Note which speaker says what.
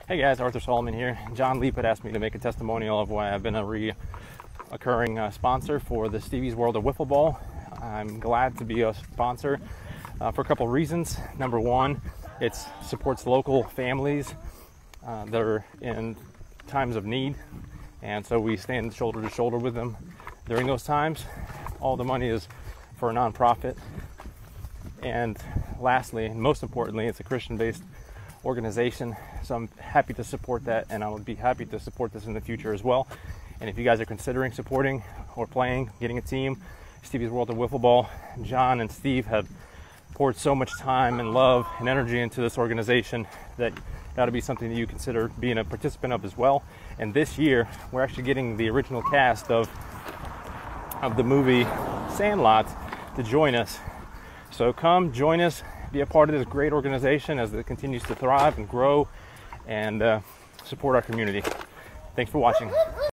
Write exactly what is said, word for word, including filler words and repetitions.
Speaker 1: Hey guys, Arthur Solomon here. John Leap had asked me to make a testimonial of why I've been a reoccurring uh, sponsor for the Stevie's World of Wiffleball. I'm glad to be a sponsor uh, for a couple of reasons. Number one, it supports local families uh, that are in times of need, and so we stand shoulder to shoulder with them during those times. All the money is for a nonprofit. And lastly, and most importantly, it's a Christian-based organization, so I'm happy to support that, and I would be happy to support this in the future as well. And if you guys are considering supporting or playing, getting a team, Stevie's World of Wiffleball, John and Steve have poured so much time and love and energy into this organization that that would be something that you consider being a participant of as well. And this year, we're actually getting the original cast of of the movie Sandlot to join us. So come join us, be a part of this great organization as it continues to thrive and grow and uh, support our community. Thanks for watching.